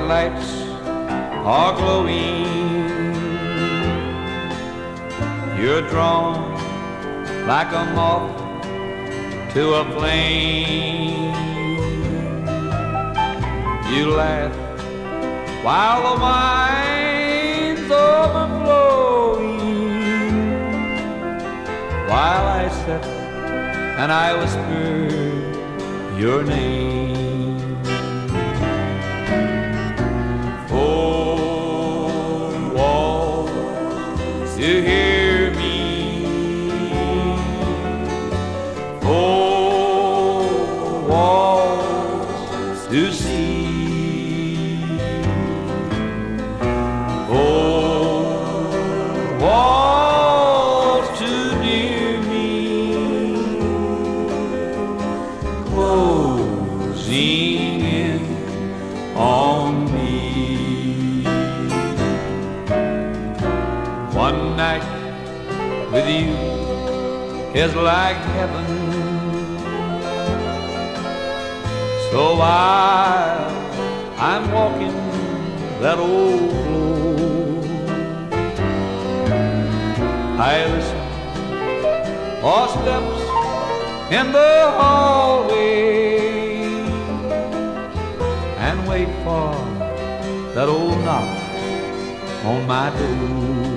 lights are glowing. You're drawn like a moth to a flame. You laugh while the wine's overflowing, while I sit and I whisper your name. Four walls to hear me, four walls to see, four walls too near me, closing in on me. One night with you is like heaven, so while I'm walking that old road, I listen for steps in the hallway and wait for that old knock on my door.